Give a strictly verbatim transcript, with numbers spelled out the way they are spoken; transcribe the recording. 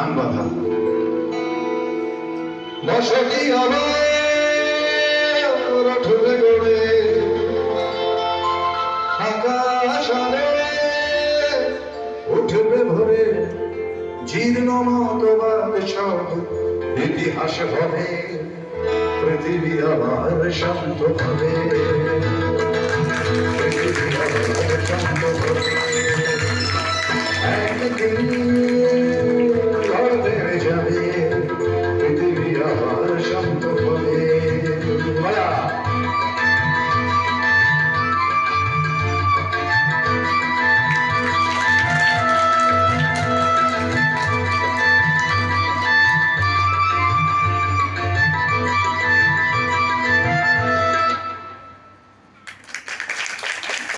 গান বাঁধা বসতি আবার উঠবে গড়ে আকাশে উঠবে ভরে জীর্ণ মতবাদ সব ইতিহাস হবে পৃথিবী আবার শান্ত হবে।